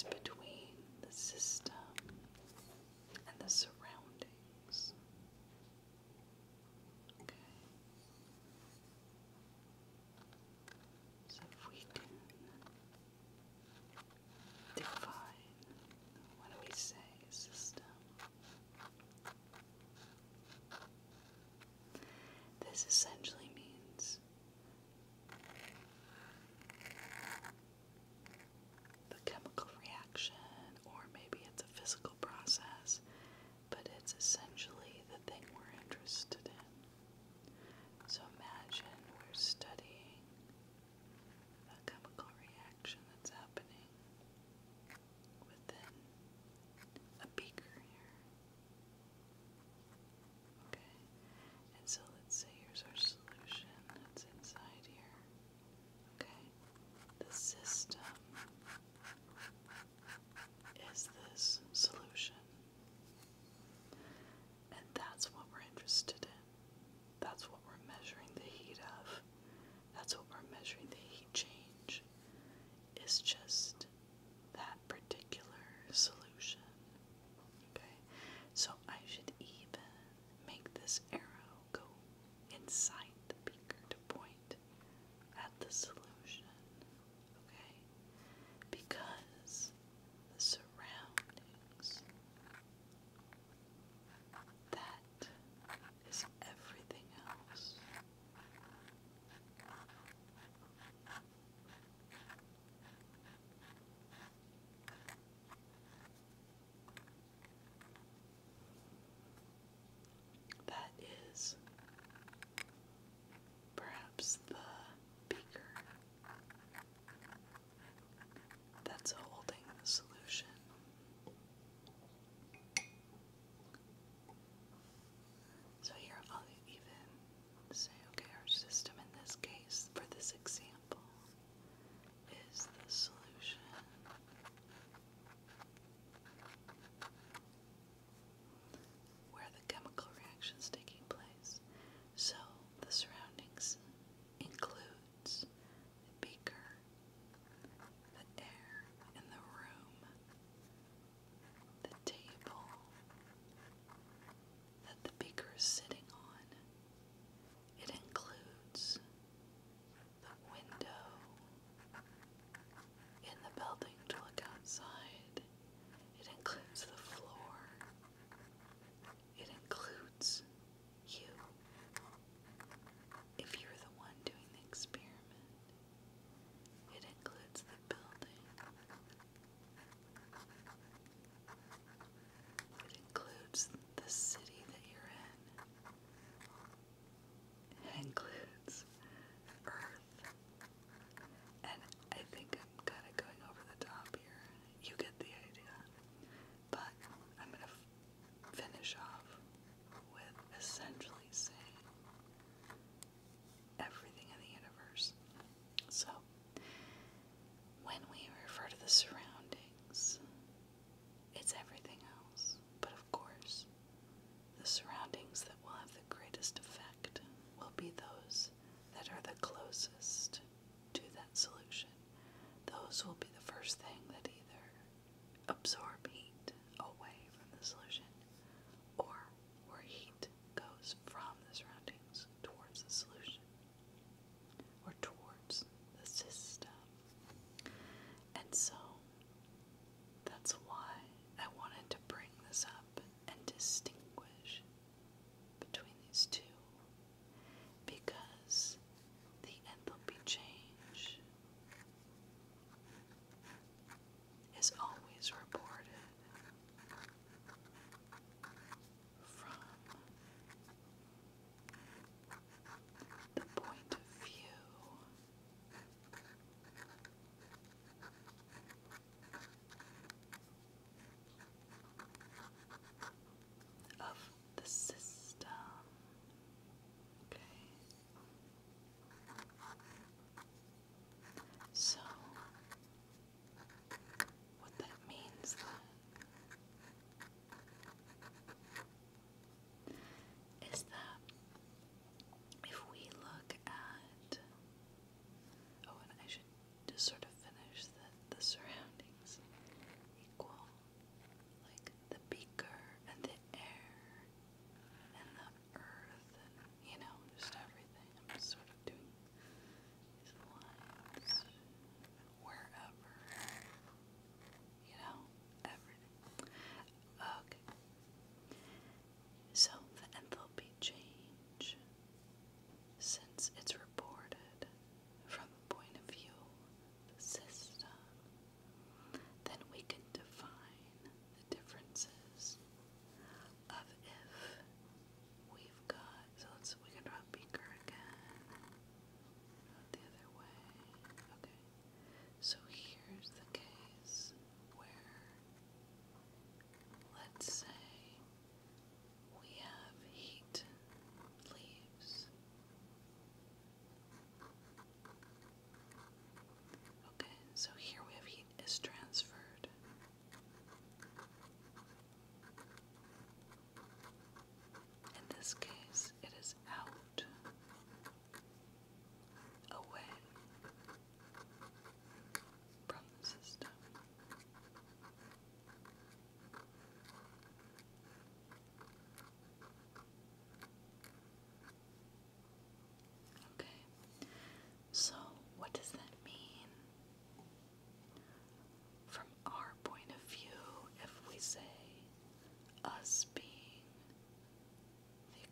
space between the system and the surroundings. Okay. So if we can define, what do we say, system? This essentially means the chemical reaction, or maybe it's a physical process, but it's essentially the thing we're interested in. So imagine we're studying a chemical reaction that's happening within a beaker here. Okay, and so let's say here's our solution that's inside here. Okay, the system is this solution, and that's what we're interested in. That's what we're measuring the heat of. That's what we're measuring the heat change. Is just that particular solution. Okay, so I should even make this arrow go inside the beaker to point at the solution. Okay, because the surroundings, that is everything else. That is perhaps the beaker that's holding the solution. So here I'll even say, okay, our system in this case, for this example, is the solution. Where the chemical reaction is taking place. So the surroundings includes the beaker, the air in the room, the table that the beaker is sitting on. It includes the window in the building to look outside. It includes the floor. It includes you, if you're the one doing the experiment. It includes the building. It includes the city that you're in. It includes Earth. And I think I'm kind of going over the top here. You get the idea. But I'm going to finish off with essentially saying everything in the universe. So, when we refer to the surroundings, it's everything else. But of course,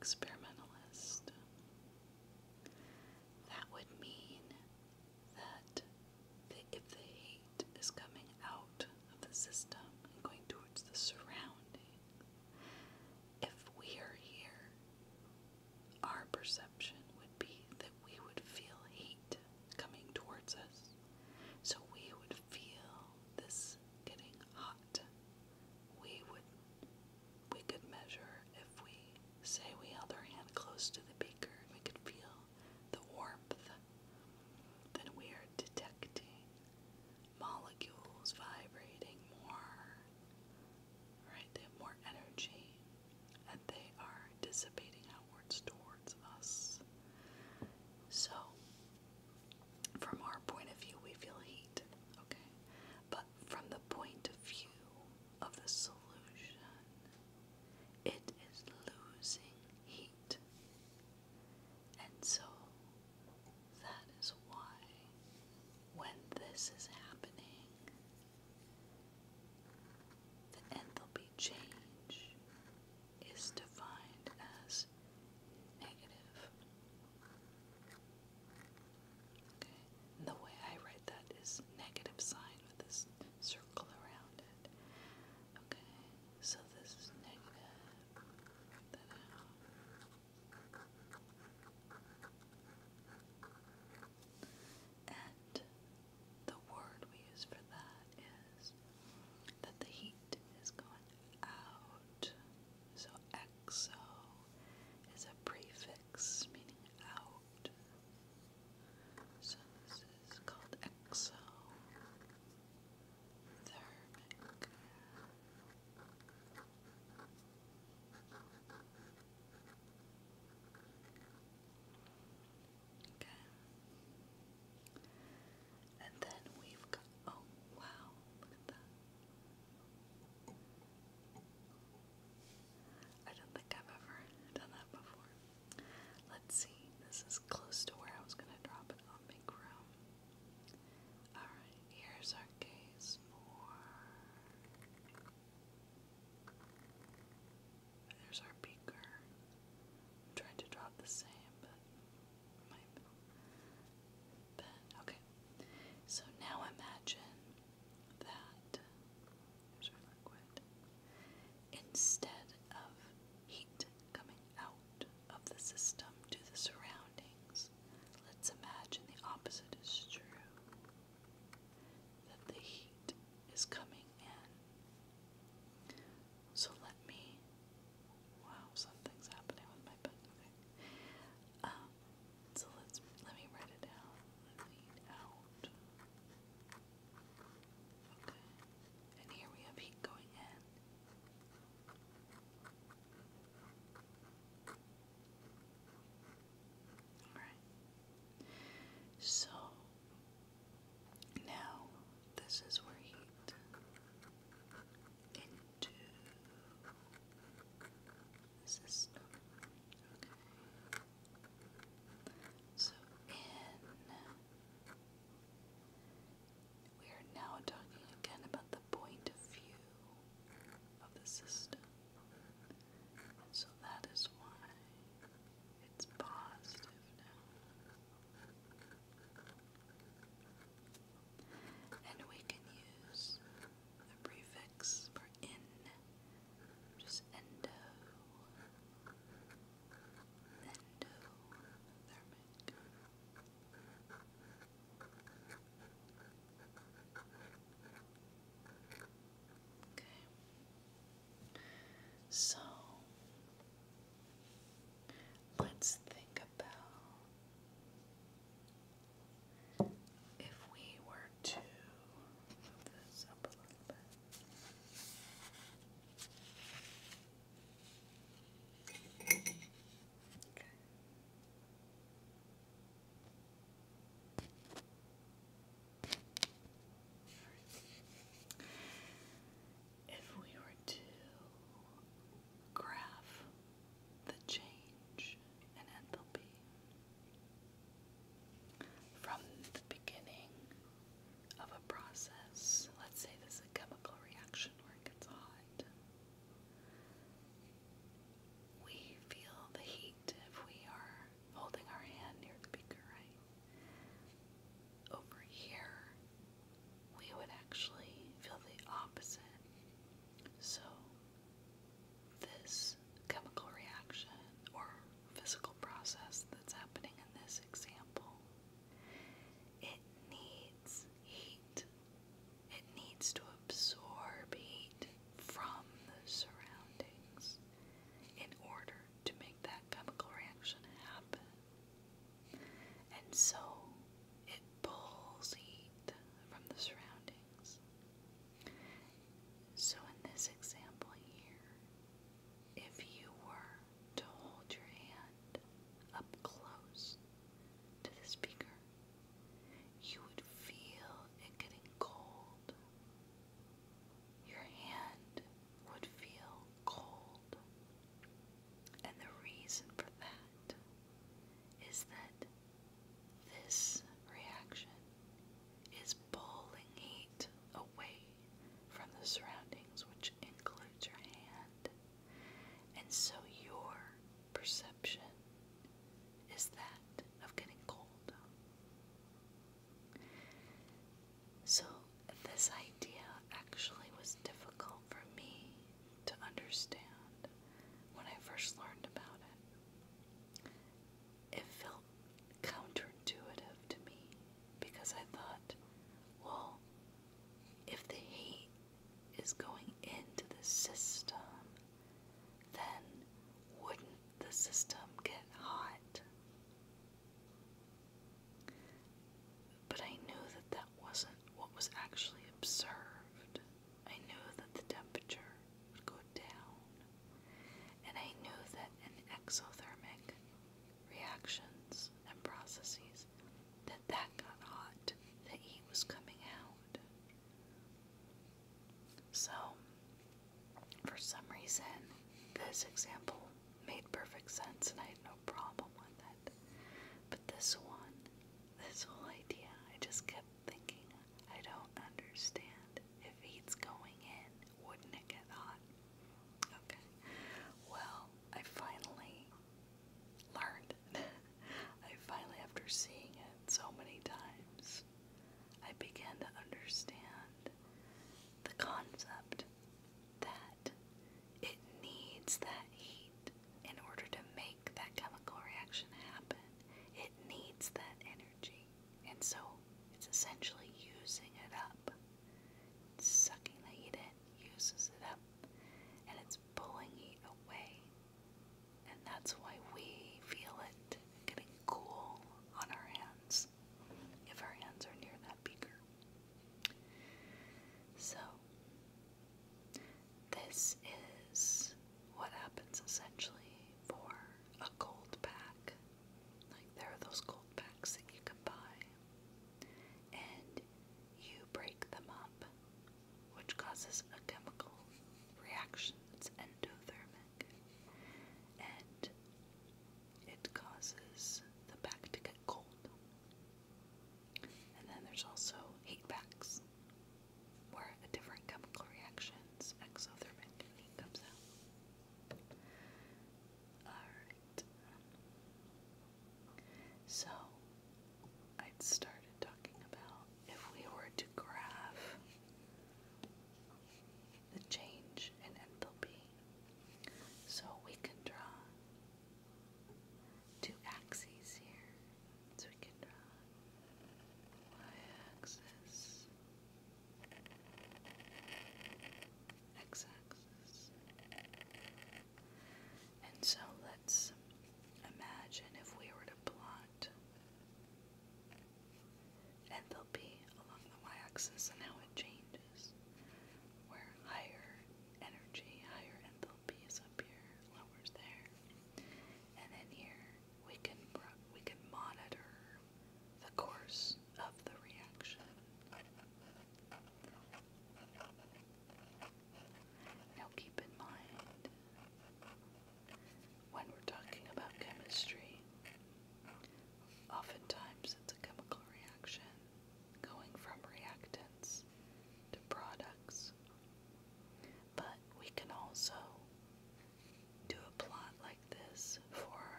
experimentalist. That would mean that if the heat is coming out of the system and going towards the surrounding, if we are here, our perception would be that we would feel heat coming towards us. So we would feel this getting hot. We could measure if we say we held our hand close to the beaker and we could feel the warmth, then we are detecting molecules vibrating more system, then wouldn't the system get hot? But I knew that that wasn't what was actually observed. I knew that the temperature would go down, and I knew that in exothermic reactions and processes, that got hot, the heat was coming out. So, for some reason, this example made perfect sense and I had no problem with it. But this one, this whole idea, I just kept thinking, I don't understand. If heat's going in, wouldn't it get hot? Okay, well, I finally learned. I finally, after seeing it so many times, I began to understand the concept that it needs that heat in order to make that chemical reaction happen. It needs that energy, and so it's essentially using it up.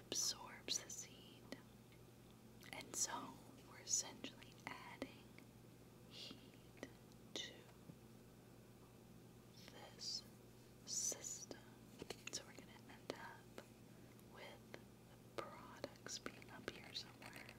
absorbs this heat. And so we're essentially adding heat to this system. So we're going to end up with the products being up here somewhere.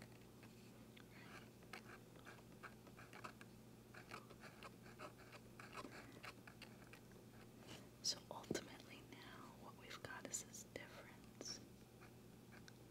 So ultimately now what we've got is this difference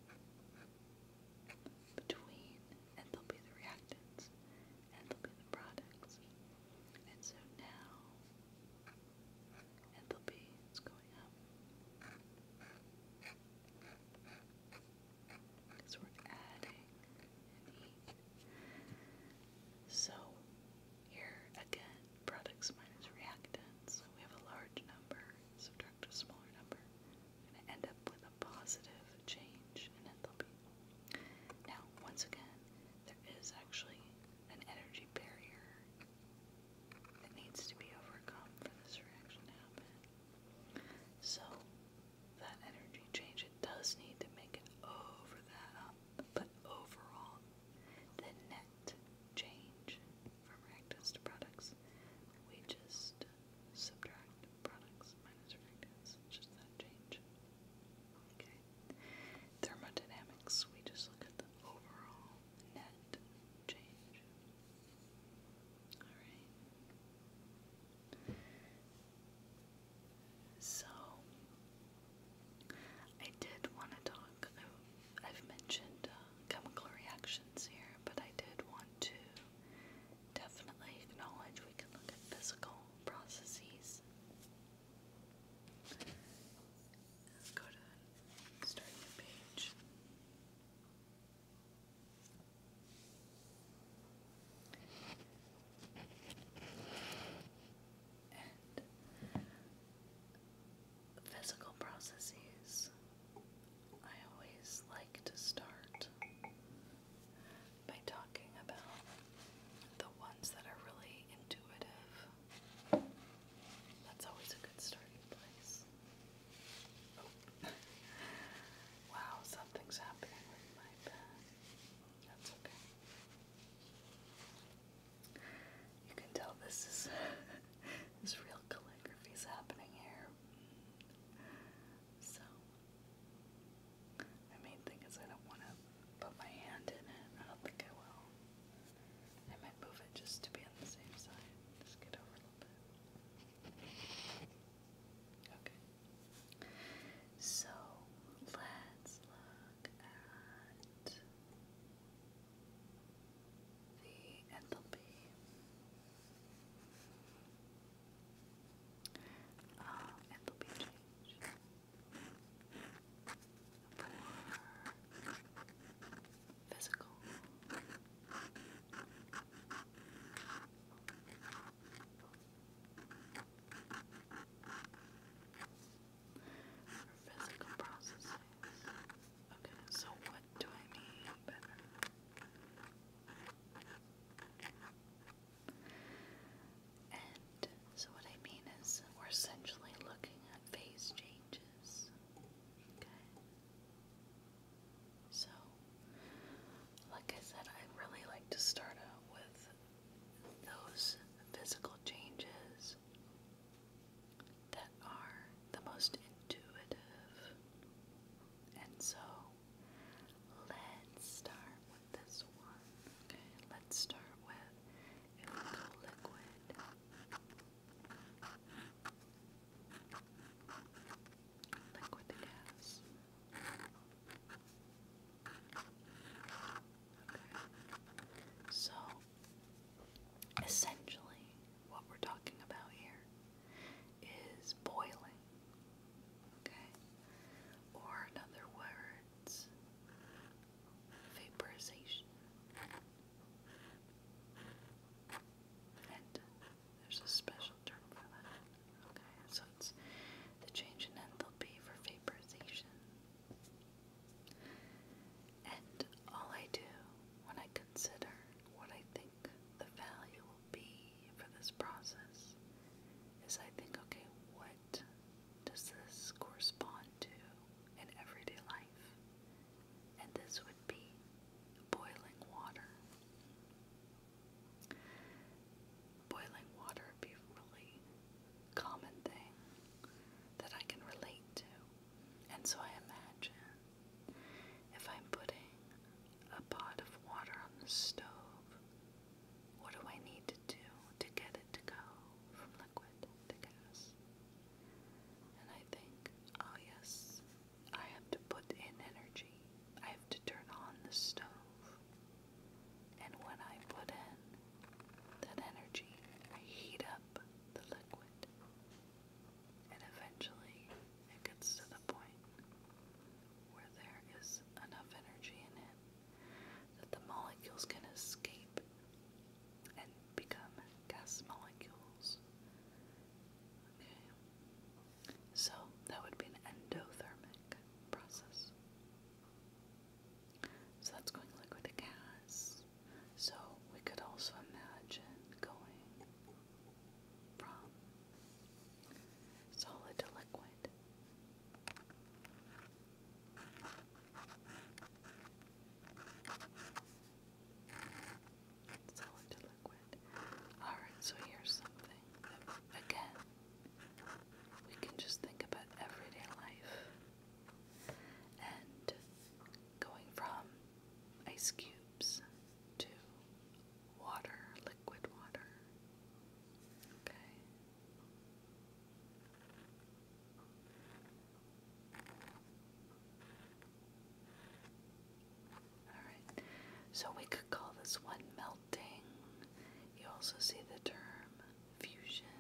also see the term fusion.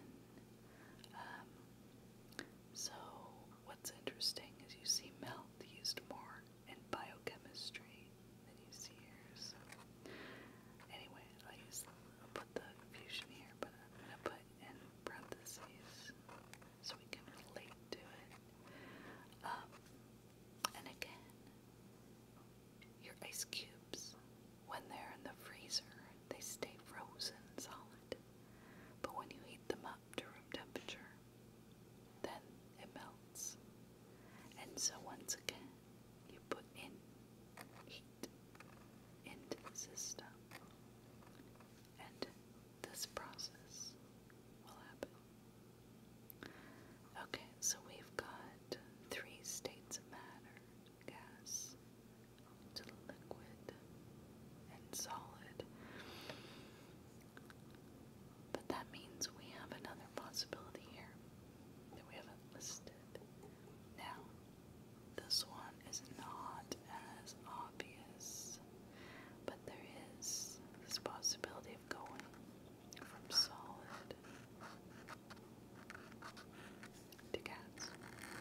So what's interesting is you see melt used more in biochemistry than you see here. So anyway, I'll put the fusion here, but I'm going to put in parentheses so we can relate to it. And again, your ice cubes, when they're in the freezer, they stay frozen solid. But when you heat them up to room temperature, then it melts. And so once again, you put in heat into the system, and this process will happen. Okay, so we've got 3 states of matter: gas to liquid and solid. But that means we have another possibility here that we haven't listed. Now, this one is not as obvious, but there is this possibility of going from solid to gas.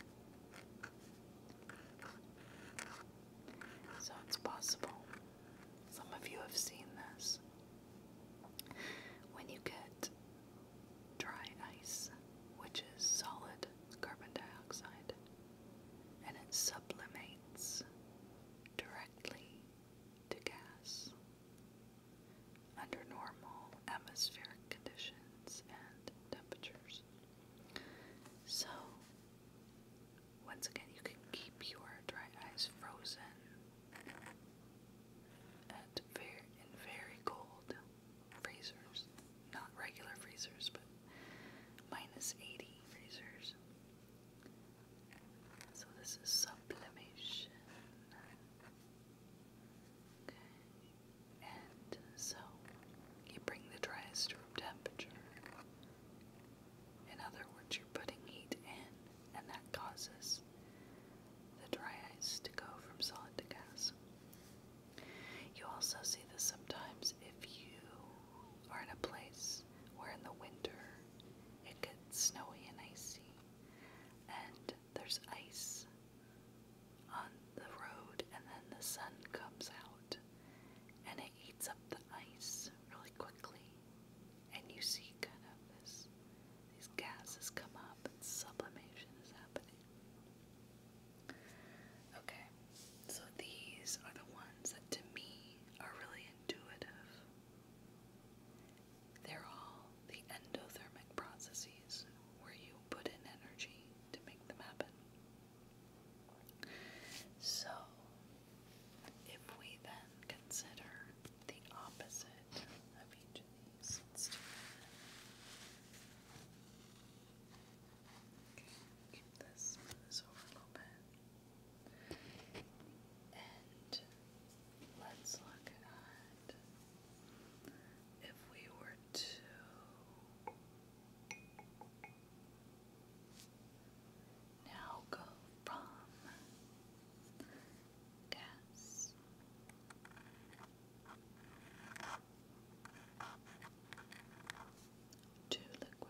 So it's possible. Some of you have seen this. When you get dry ice, which is solid carbon dioxide, and it sublimates directly to gas under normal atmospheric conditions and temperatures. So, once again, you can keep your dry ice frozen in very cold freezers, not regular freezers, but -80 freezers. So this is sublimation. Okay, and so you bring the dry ice to room temperature. In other words, you're putting heat in, and that causes the dry ice to go from solid to gas. You also see this sometimes if you are in a place where in the winter it gets snowy and icy, and there's ice on the road, and then the sun comes out and it eats up the ice really quickly, and you see kind of these gases come up, and sublimation is happening. Okay, so these are the ones that to me are really intuitive. They're all the endothermic processes where you put in energy to make them happen. So, if we then consider the opposite of each of these, let's do that. Okay, move this over a little bit. And let's look at if we were to now go from gas to liquid.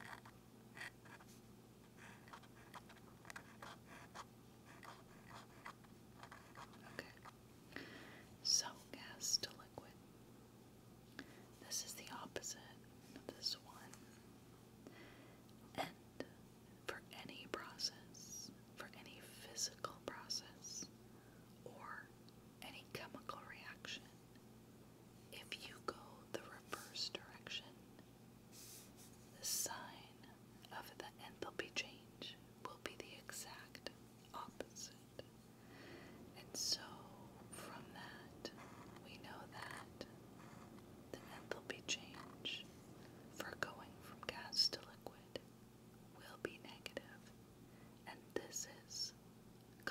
Okay, so gas to liquid. This is the opposite of this one. And for any process, for any physical process, or any chemical reaction, if you go the reverse direction, the sign of the enthalpy change will be the exact opposite. And so, from that, we know that the enthalpy change for going from gas to liquid will be negative, and this is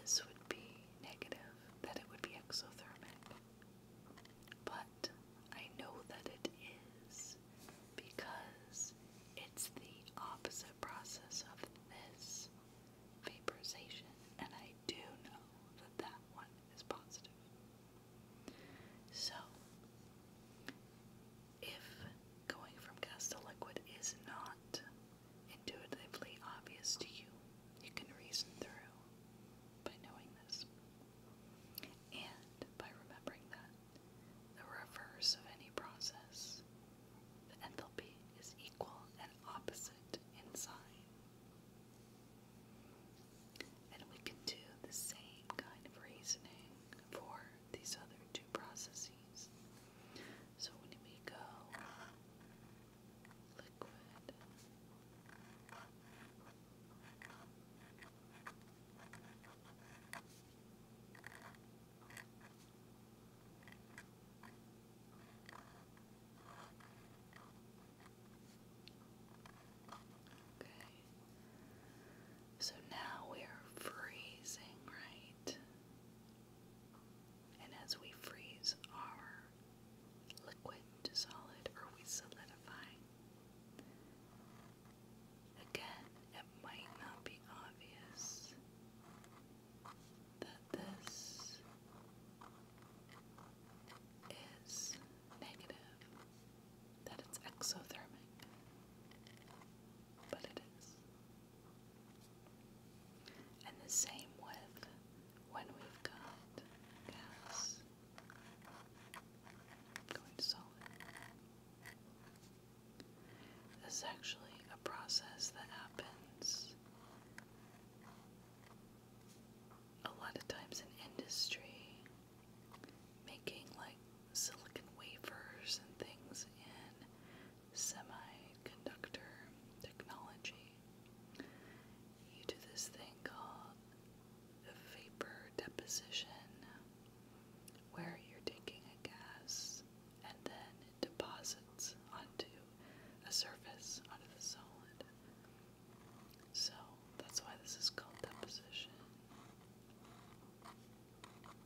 this would be negative, that it would be exothermic. But I know that it is because it's the opposite process of this vaporization, and I do know that that one is positive. So, if going from gas to liquid is not intuitively obvious to you, you can reason through by knowing this. And by remembering that the reverse of any process, the enthalpy, is equal and opposite in sign. And we can do the same kind of reasoning for these other two processes. So when we go liquid, okay, so now we are freezing, right? And as we freeze our liquid to solid, or we solidify, again, it might not be obvious that this is negative, that it's exothermic, but it is. And the same with when we've got gas going to solid. This is actually a process that happens a lot of times in industry, making like silicon wafers and things in semiconductor technology. You do this thing called vapor deposition, where you're taking a gas and then it deposits onto a surface, onto the solid. So that's why this is called deposition.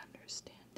understanding.